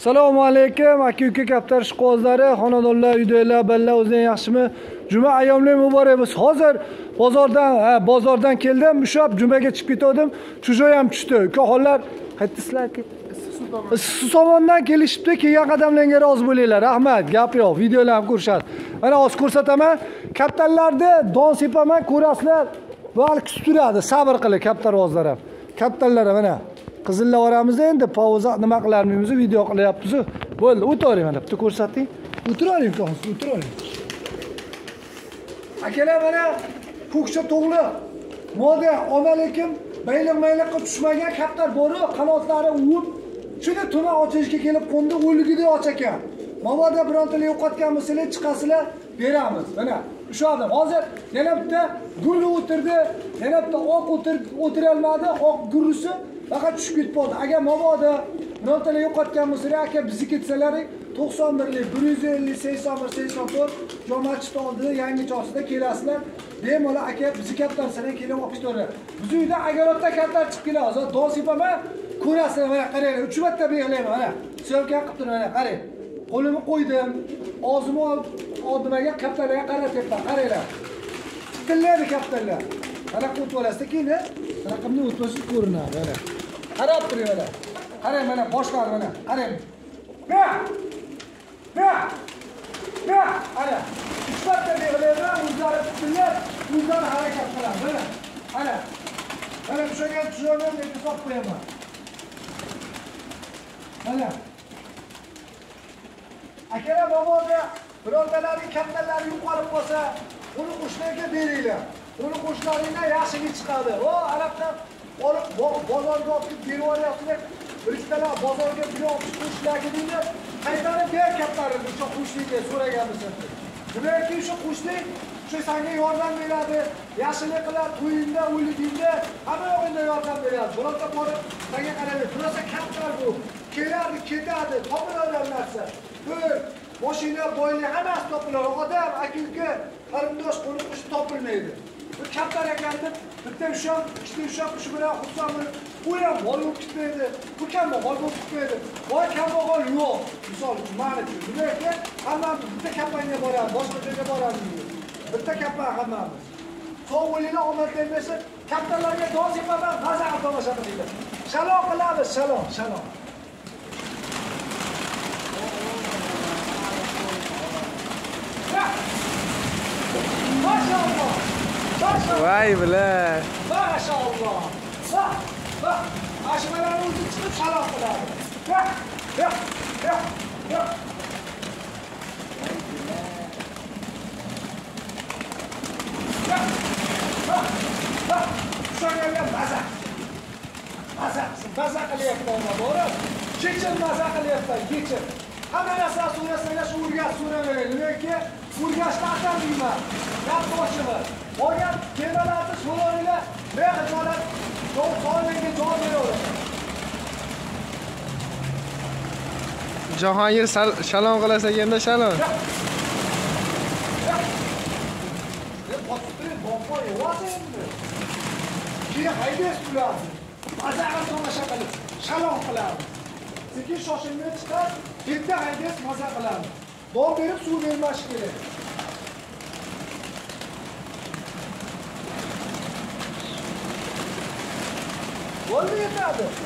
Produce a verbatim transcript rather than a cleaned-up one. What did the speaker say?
Assalomu alaykum, aka-uka kaptar ishqibozlari, xonadonlar, uydagilar, ballar o'zing yaxshimi? Juma ayyomli muborak bo'lsin. Hozir bozordan, ha, bozordan keldim, mushab jumaga chiqib ketdim. Chujo ham tushdi. Ukaxonlar qaytisizlar? Issiq somondan kelishibdi, kelgan qadamlarga rozi bo'linglar. Rahmat, gap yo'q, videolar ham ko'rishadi. Mana hozir ko'rsataman. Kaptarlarni don sepaman, ko'rasizlar. Vali kutib turadi, sabr qiling kaptar o'zlari ham. Kaptarlar mana qizillar oramiz endi pauza nima qilarmiz, video qilyapmiz. Bo'ldi, o'tiring mana, bitta ko'rsating. O'tiravering, ko'rsiz, o'tiravering. Akalar mana ko'kcha to'g'li. Moda omalekim bayliq-mayliqqa tushmagan kaptar bori, qanotlari uvib, shuni tuna ochishga kelib qo'ndi, o'ligidek och ekan. Mabodo birontalik yo'qotgan bo'lsalar, chiqasizlar, beramiz. Mana shu odam hozir yana bitta gurri o'tirdi, yana bitta oq o'tira olmadi, oq gurrisi faqat tushib ketib qoldi. Agar mabodo birontalik yo'qotgan bo'lsalar, aka bizni ketsalaring to'qson birlik, bir yuz ellik, sakson bir, sakson to'rt jo'machit oldida yangi chorchida kelasizlar. Bemalol aka bizni kaptarsalar kelib olib ketaveradi. Biz uyda agarotda kaptar chiqib keladi. Hozir don sepaman, ko'rasizlar, mana qarang, uch marta beg'layman mana. Syomka qilib turib mana qarang. Qo'limni qo'ydim, og'zimni oldimaga kaptarlarga qaratyapman, qaranglar. Tillaydi kaptarlar. Mana qo'yib olasizlar, keyin raqamni o'tmasi ko'rinadi mana. Qarab turing mana. Qarang mana boshlar mana, qarang. Ya! Ya! Ya! Ana. uch marta beg'layman, o'zlari tillar, o'zlari harakat qiladi. Mana. Ana. Mana tushagan tushirgan deb hisob qo'yaman. Mana. Akalar boboga birontalarning kaptarlari yo'qolib qolsa, uni qo'shlarga beringlar. Uni qo'shlaringlar yaxshiga chiqadi. O, arabdan olib bozorga olib berib yuboryapsizlar. Biriktalar bozorga birov qo'shlarga deydi. Qaytarib ber kaptarini, shu qo'shliga so'raganmiz. Demakki, shu qo'shlik shu senga yordam beradi. Yaxshilik qiladi, to'yingda, o'ligingda hamma yo'g'ingda yordam beradi. Bironta borib senga qaraydi. Birosa kaptar bu. Keladi, ketadi, topiladigan narsa. Mashina, boylik hammasi topiladi. Odam, aka-uka, qarindosh, qo'ni-qo'shni topilmaydi. Bu kaptar ekanni bitta ushab, ikkita ushab, shu bilan xursand bo'lib, u ham bol bo'lib ketmaydi. Bu kam bol bo'lib ketmaydi. Boy kam bol yo'q. Misol uchun, mana shu. Demakki, hammamiz bitta kapanga boramiz, boshqa joyga boramiz. Bitta kaplar hammamiz. Sog' bo'linglar, omad bermasa, kaptarlarga don sepaman, g'azab tomosha qilinglar. Shalom qilamiz, shalom, shalom. Maşallah. Maşallah. Vay bile. Maşallah. Bak, bak. Aşmaların ucu çıkıp salam kılardı. Bak, bak, bak, bak. Bak, bak, bak. Şöyle maza. Maza, maza kılıyaptı ona doğru. Geçin maza kılıyaptı, geçin. Hemen asla surasıyla şu urgaç sura verelim. Demek ki urgaçta atar deyman. Yap boşumu. Organ kemalarni so'rovinglar, men xijolat so'rovlarga javob beraman. Jahongir shalom qilasa endi shalom. Keyin haydaysiz ularni. Mazaga tomosha qilib, shalom qilamiz. Sekin shoshilmay chiqib, bitta haydaysiz maza qilamiz. Don berib suv bermash kerak. Bo'ldi yetadi.